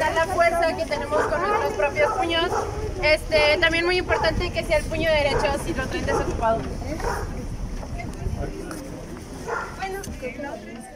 notar la fuerza que tenemos con nuestros propios puños. También muy importante que sea el puño derecho si lo traen desocupado. Bueno.